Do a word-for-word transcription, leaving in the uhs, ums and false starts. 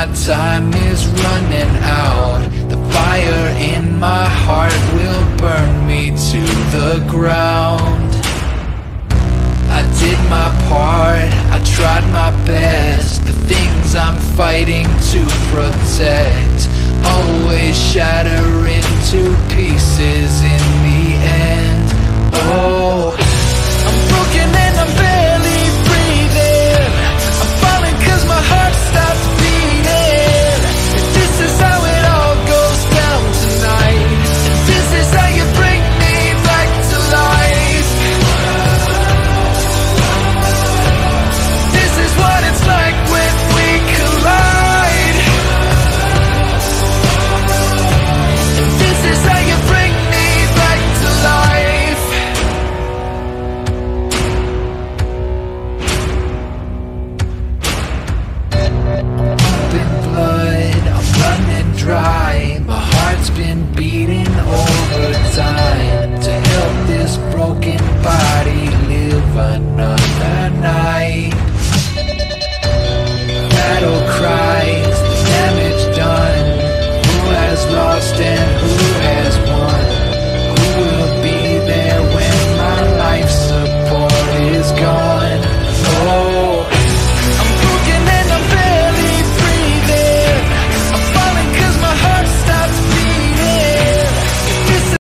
my time is running out. The fire in my heart will burn me to the ground. I did my part, I tried my best. The things I'm fighting to protect always shatter into pieces